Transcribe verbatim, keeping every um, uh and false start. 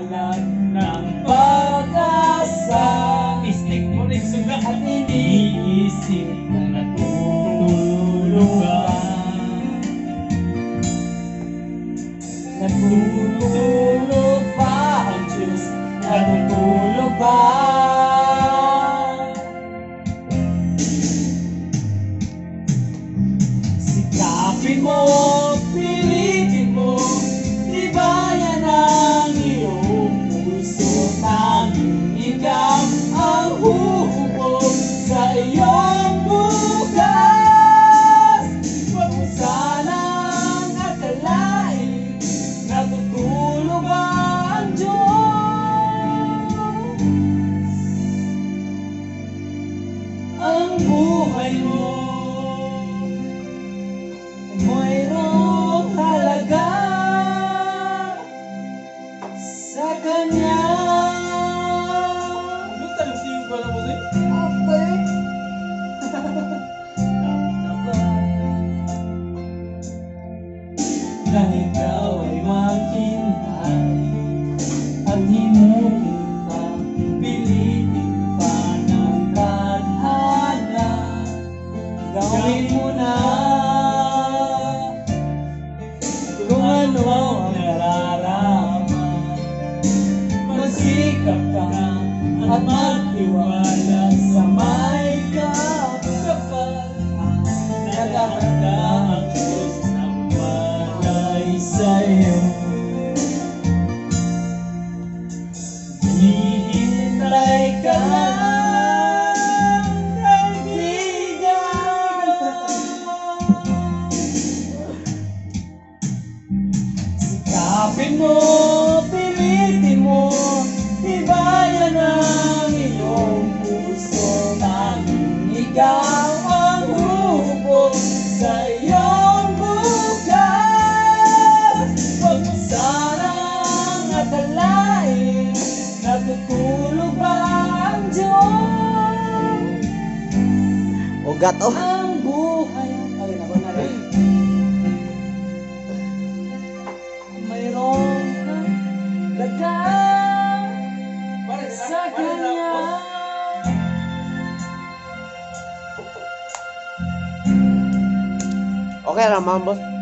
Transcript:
Walang ng pag-asa. Istik mo rin suga. At iniisip kung natutulog ka. Natutulog ba ang Diyos? Natutulog ba? Sikapin mo, pilitin mo, tibayan ang iyong puso. Tanging ikaw ang huhubog sa iyong bukas. Huwag mo sanang akalain natutulog ang Diyos. Ang buhay mo mayroong halaga sa Kanya. Ano talang siyo ba na mo sa'yo? Ate, na ikaw ay maghintay at hinugin pa, pilitin pa ng tadhana. Gawin mo na kung ano ang nararaman. Magsikap ka at magtiwala sa may kapal. Nagahanda ang Diyos ng malay sa'yo. Hihintay ka, sikapin mo, pilitin mo, tibayan ang iyong puso. Tanging ikaw ang hubog sa iyong bukas. Huwag mo sanang akalain natutulog ba ang Diyos. Ugat oh. Ang buhay ay nako na rin. Mayroong halaga sa Kanya. Okay lang, ma'am, boss.